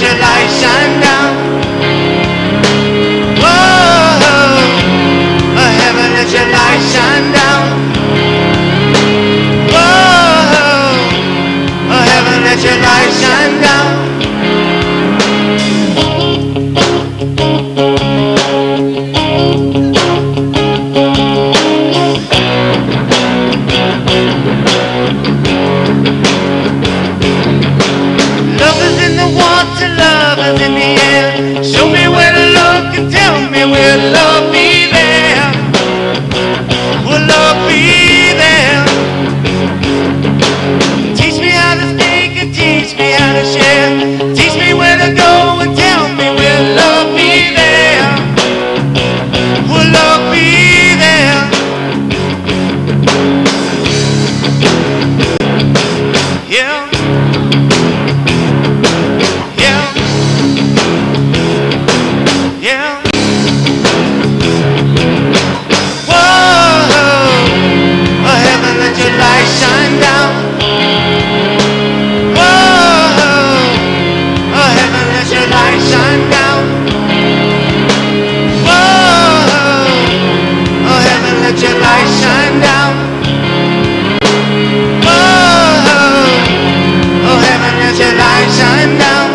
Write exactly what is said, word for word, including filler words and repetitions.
your light shine down. Whoa, oh heaven, let your light shine down. Whoa, oh heaven, let your light shine down. Love is in the water, love is in the air. Show me where to look and tell me where love be there. Will love be there? Teach me how to speak and teach me how to share. Teach me where to go and tell me where love be there. Will love be there? Yeah. Yeah. Whoa, oh heaven, let your light shine down. Whoa, oh heaven, let your light shine down. Whoa, oh heaven, let your light shine down. Whoa, oh heaven, let your light shine down.